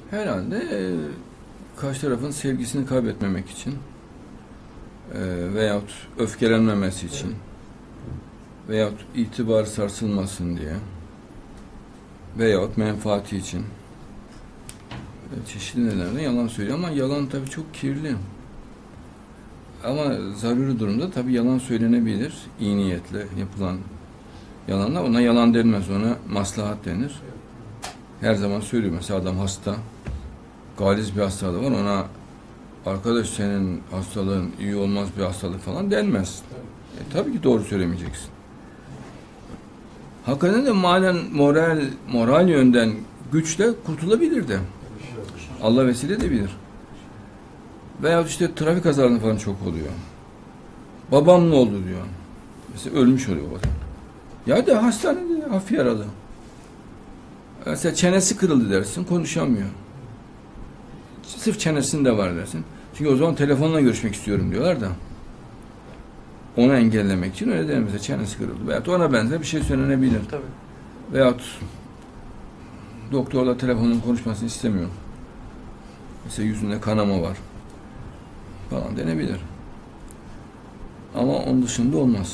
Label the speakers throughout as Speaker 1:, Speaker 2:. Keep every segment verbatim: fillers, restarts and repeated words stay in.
Speaker 1: Herhalde e, karşı tarafın sevgisini kaybetmemek için e, veyahut öfkelenmemesi için veyahut itibar sarsılmasın diye veyahut menfaati için e, çeşitli nedenlerle yalan söylüyor ama yalan tabii çok kirli. Ama zaruri durumda tabii yalan söylenebilir. İyi niyetle yapılan yalanlar. Ona yalan denmez. Ona maslahat denir. Her zaman söylüyor. Mesela adam hasta. Galiz bir hastalığı var. Ona arkadaş senin hastalığın iyi olmaz bir hastalık falan denmez. E, tabii ki doğru söylemeyeceksin. Hakikaten de malen, moral, moral yönden güçle kurtulabilir de. Allah vesile edebilir. Veya işte trafik kazalarında falan çok oluyor. Babam ne oldu diyor. Mesela ölmüş oluyor babam. Ya da hastanede hafif yaralı. Mesela çenesi kırıldı dersin, konuşamıyor. Sırf çenesinde var dersin. Çünkü o zaman telefonla görüşmek istiyorum diyorlar da. Onu engellemek için öyle der mesela çenesi kırıldı. Veyahut ona benzer bir şey söylenebilir.
Speaker 2: Tabii.
Speaker 1: Veyahut doktorla telefonun konuşmasını istemiyor. Mesela yüzünde kanama var. Falan denebilir. Ama onun dışında olmaz.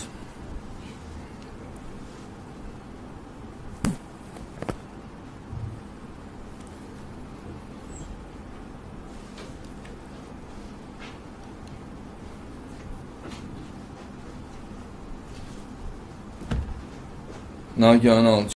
Speaker 1: Nagihan Alçı